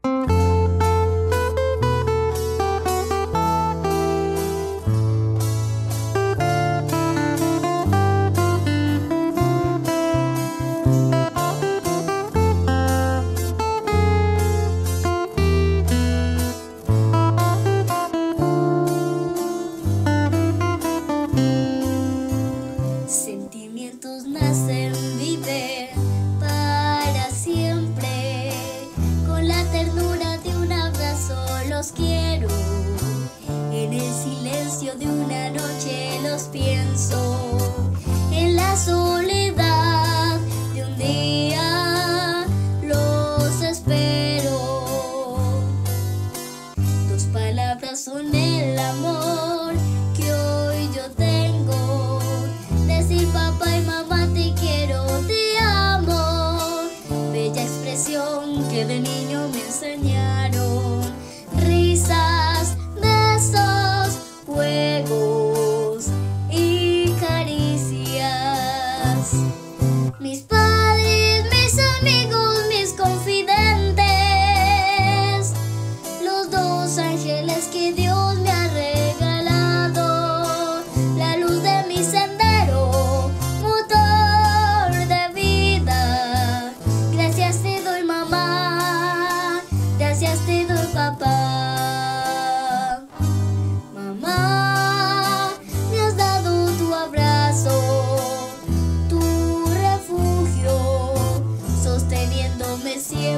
Sentimientos nacen, viven para siempre. Con la ternura de un abrazo los quiero. En el silencio de una noche los pienso. En la soledad de un día los espero. Tus palabras son el amor que hoy yo tengo. Decir papá y mamá te quiero, te amo. Bella expresión que de niño me enseñaron. Risas, besos, juegos y caricias. Mis padres, mis amigos, mis confidentes. Los dos ángeles que Dios me ha regalado. La luz de mi sendero, motor de vida. Gracias te doy, mamá. Gracias te doy, papá. Mamá, me has dado tu abrazo, tu refugio, sosteniéndome siempre.